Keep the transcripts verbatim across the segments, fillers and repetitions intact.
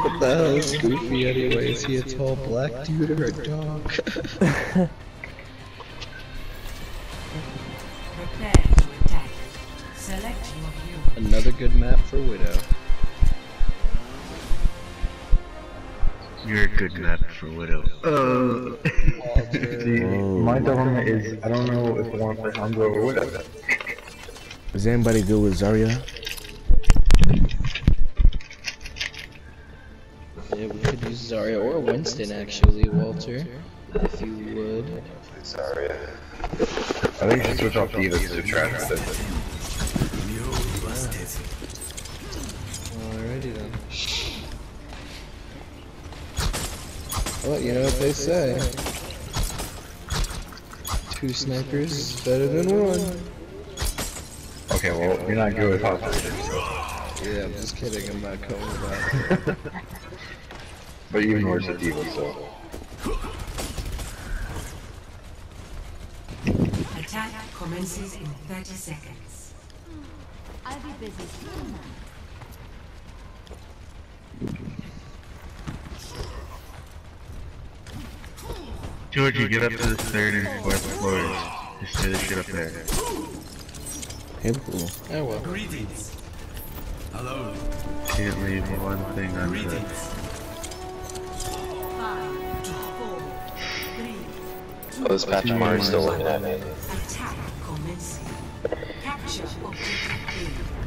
What the hell is Goofy anyway? Is he a tall black dude or a dog? Prepare to attack. Select your hero. Another good map for Widow. You're a good map for Widow. Oh. See, my dilemma is I don't know if I want to play Hanzo or Widow. Is anybody good with Zarya? Yeah, we could use Zarya or Winston actually, Walter, if you would. Zarya. I think you should switch off Divas to trash this. Alrighty then. Well, you know what they say. Two snipers is better than one. Okay, well, you're not good with hostages. Yeah, I'm just kidding, I'm not going with that. But even worse at Diva, so. Attack commences in thirty seconds. I'll be busy soon now. Georgie, get up to the third and fourth floors. Just say the shit up there. Hey, cool. Oh well. Greetings. Hello. Can't leave one thing unsaid. Five, four, three, Oh, this patch Mari still looking at me. attack commencing. Capture objective A.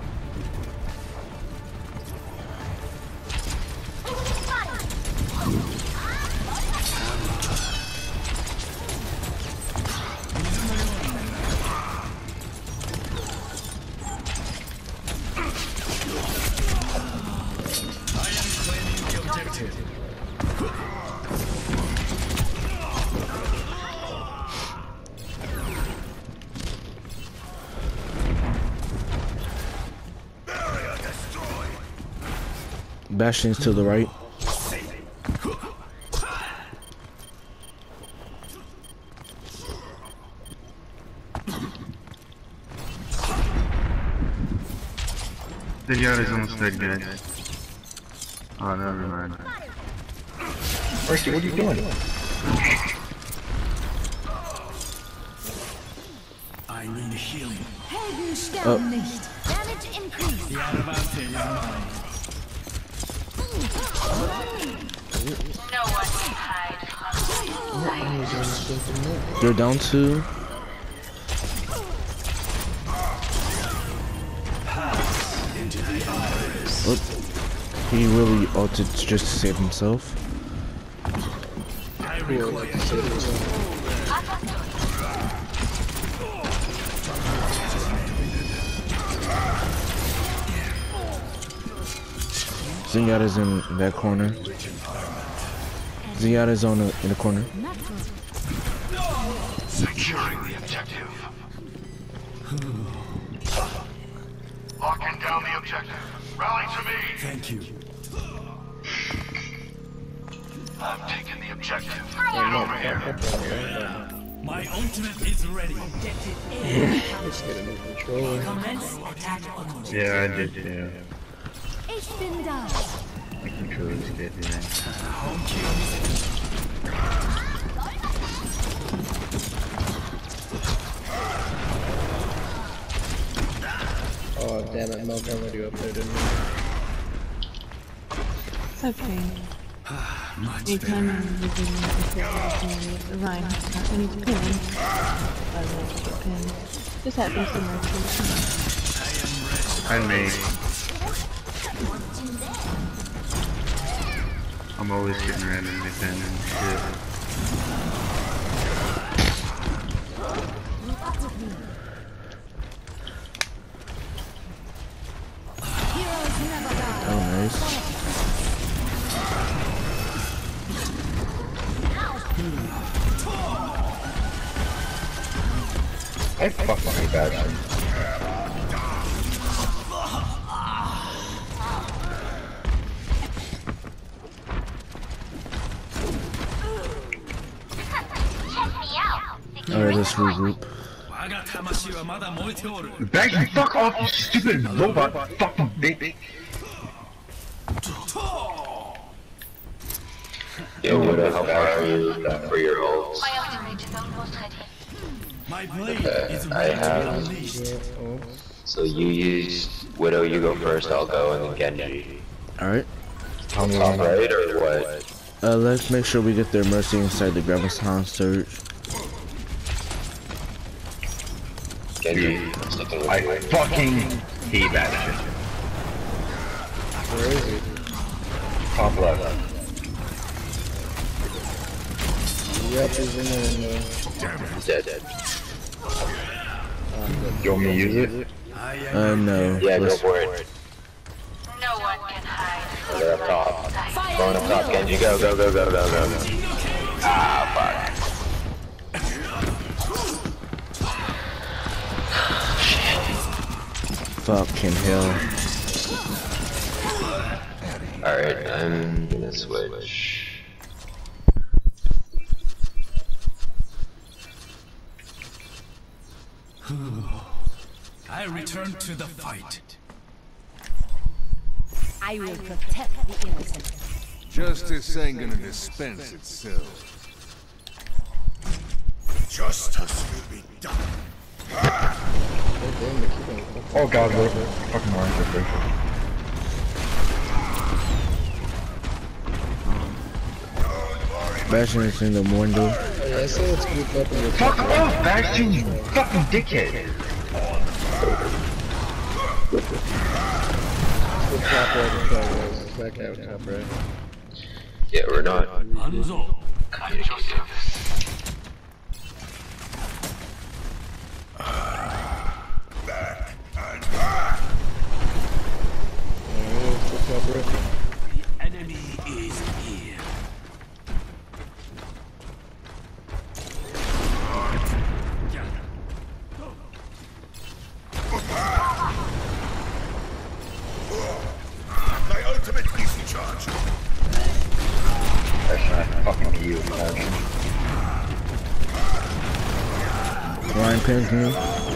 Bastion's to the right. The yard is almost dead, guys. Oh, never mind. Mercy, what are you doing? I need healing. Helden sterben nicht. Damage increase. The Adamante in mind. No one can hide from light. They're down to. Look, he really ulted just to save himself. Cool, like you said, it was on. Zenyatta's in that corner. Zenyatta's on the, in the corner. Securing the objective. Locking down the objective. Rally to me. Thank you. I'm taking the objective. Get over here. My ultimate is ready. Objective A. Let's get a new controller. Commence attack on Yeah, I did too. Ich bin da. My controller's getting in. Home kill. Oh damn it, Milk already up there, didn't we? It's okay. Much You better. can the Ryan has not any pin. I like to get pin. Just happens to my I may. I'm always getting randomly pinned and shit. Oh, nice. I fuck my bad. Alright, let's regroup. Baggy, fuck off, you stupid robot fucking bitch. Yo, Widow, how far are you for your ults? My ultimate is almost ready. My blade Okay, is I ready to be have- unleashed. So you use Widow, you go first, I'll go, and then Genji. Alright. Tell me Top when I- right or what? Uh, let's make sure we get their Mercy inside the Graviton Surge. Genji, sticking with I you. fucking hate that shit. Where is he? Top left. Yep, he's in there. In there. He's dead, dead. You want me to use it? I am Uh, no. Yeah, go Let's- for it. No one can hide. They're up top. Going up top, Genji, go, go, go, go, go, go, go. Ah, fuck. Fucking hell. Alright, I'm gonna switch. I return to the fight. I will protect the innocent. Justice ain't gonna dispense itself. Justice will be done. Oh god, what fucking orange are fish. Bastion is in the window. Oh, yeah, I say let's group up and we'll Fuck off, Bastion, you fucking dickhead! We'll top right and try guys. Back out top right. Yeah, we're not. Hanzo. At your service. Back and back. Alright, we'll top right. The enemy is here. My ultimate is in charge. Bastion, I fucking you, Bastion. Ryan pins me.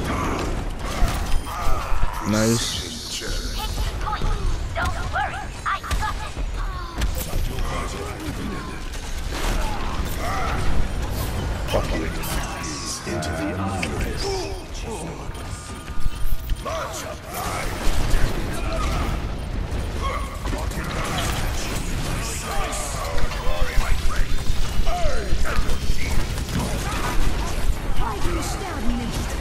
Nice. Don't worry, I got it. Fuck you. Into the iris. Much obliged. Beide sterben nicht.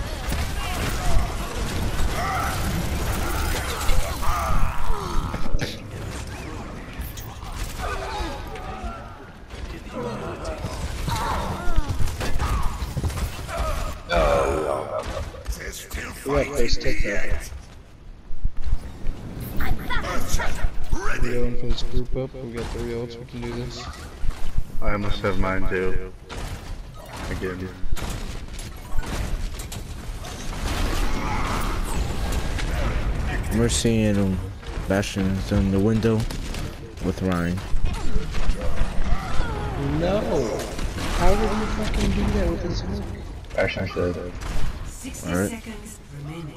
We got face TikTok. We're going for this group up. We got three ults. We can do this. I almost have mine too. Again. Mercy and um, Bastion is in the window with Ryan. No! How did you fucking do that with his hook? Bastion said, sixty Alright. seconds remaining.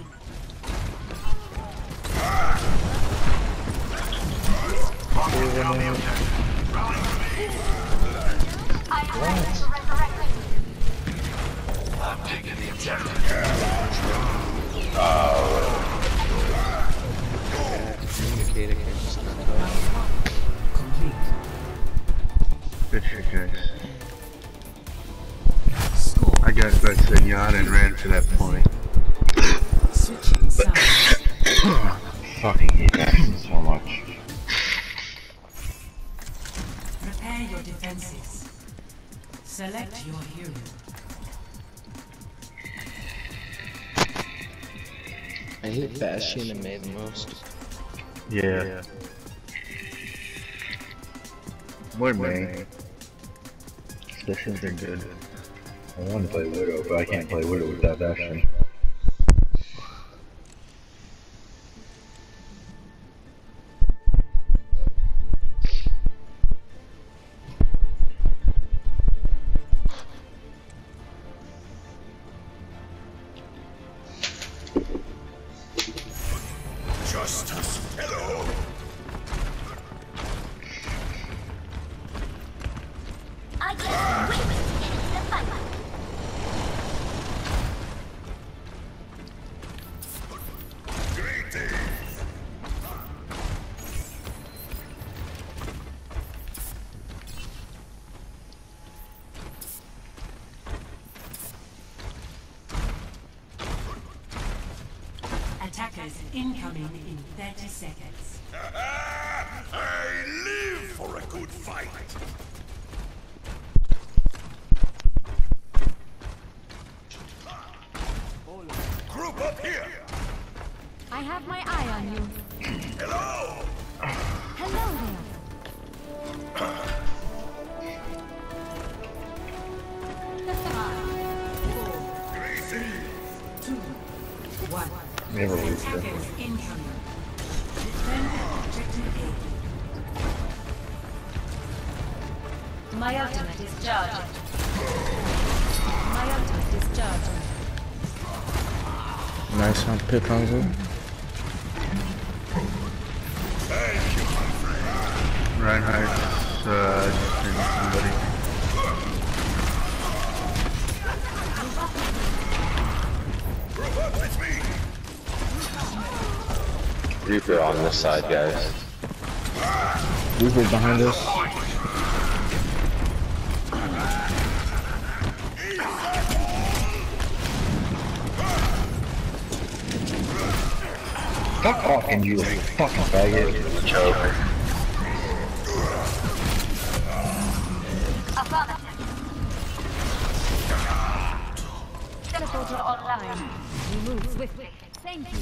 I'm taking the objective. Communicate, I can't just not talk. Good shit, guys. I got that Zenyatta and ran to that point. Switching sides. fucking hate Bastion so much. Prepare your defenses. Select your hero. I hate Bastion and May the most. Yeah. More May. Bastion's been good. I want to play Widow, but I can't play Widow without Bastion. Justice, hello. Attackers incoming in thirty seconds. I live for a good fight. Group up here. I have my eye on you. Hello. Hello there. One. Never lose them. Attackers incoming. Defend objective A. My ultimate is charging. My ultimate is charging. Nice on pick Hanzo. Reinhardt's uh, just somebody. Reaper on this side, guys. Reaper's behind us. Fuck off, and you fucking faggot. Choke. Teleporter online. We move swiftly. Thank you.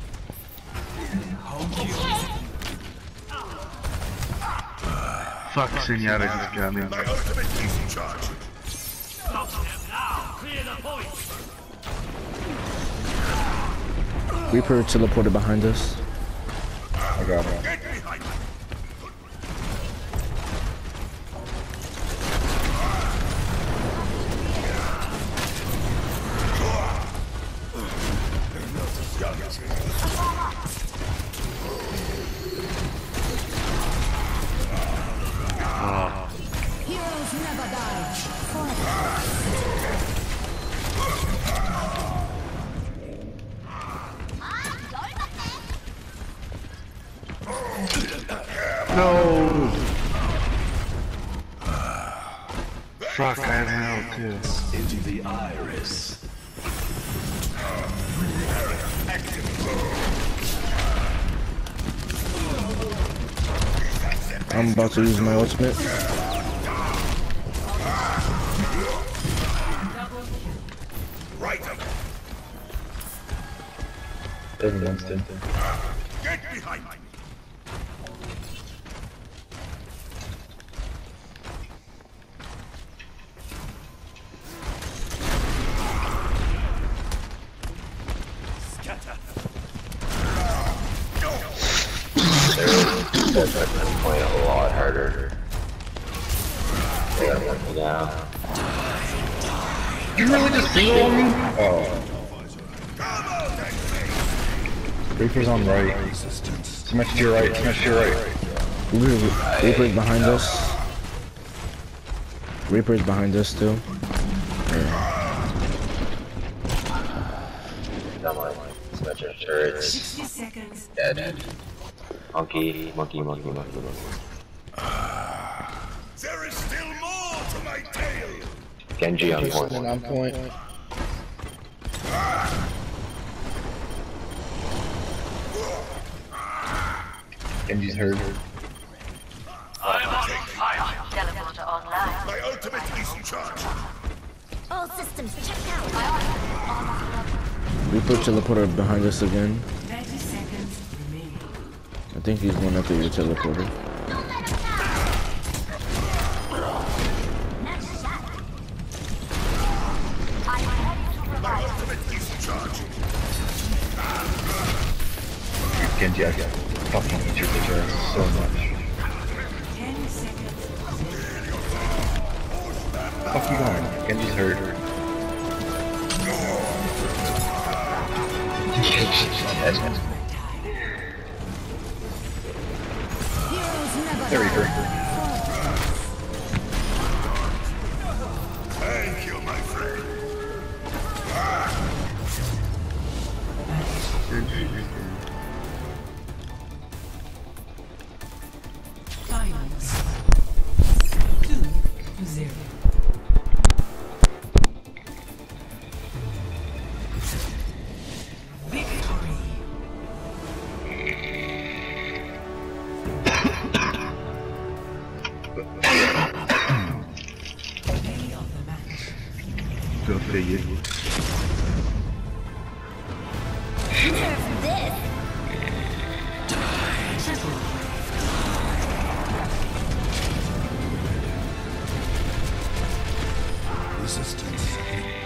Fuck, Senora just got me. My ultimate is in charge. Stop them now! Clear the point! Reaper teleported behind us. I got him. Get behind me. Heroes never die. No! Fuck, I have health too. Into the iris. I'm about to use my ultimate. Right up. Doesn't Winston. Get behind me. Scatter! There's a point a lot harder. Yeah, I'm down. You really just single on me? Oh. Reaper's on right. Smash to your right, smash to your right. Reaper, Reaper's behind us. Reaper's behind us too. Come on. Smash your turrets. sixty seconds. Dead. Monkey, monkey, monkey, monkey, monkey. There is still more to my tale. Genji on point. Winston on point. Genji's hurt. I'm on fire! Teleporter online. My ultimate is in charge. All systems checked out. Reaper teleported behind us again. thirty seconds remaining. I think he's going after your teleporter. My ultimate is in charge. Genji, I fucking hate your bitch ass so much. ten seconds. Fuck you going? Genji's hurt. Genji's dead. There we go. Thank you, my friend. Finals. Two to zero. Victory. Go figure. Resistance.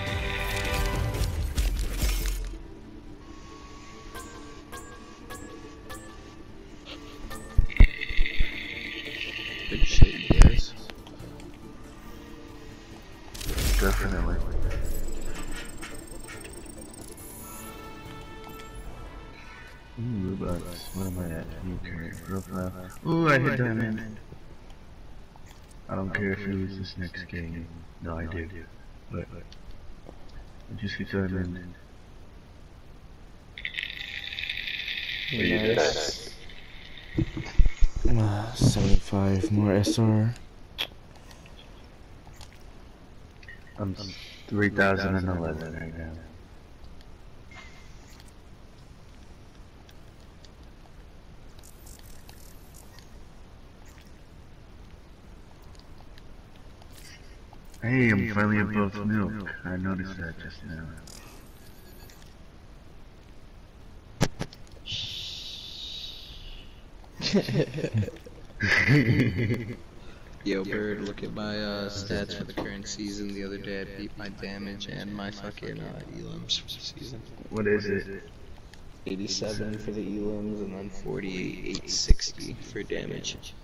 Good shit, you guys. Definitely. Ooh, robots. What am I at? New current profile. Ooh, I hit diamond. I don't care if you lose this next game. No, I do. But I just hit diamond. Nice. Uh, seventy-five more S R. I'm three thousand eleven right now. Hey, I'm finally above milk. I noticed that just now. Yo, Bird, look at my uh, stats for the current season. The other day I beat my damage and my fucking uh, elims for the season. What is it? eighty-seven for the elims and then forty-eight, eight sixty for damage.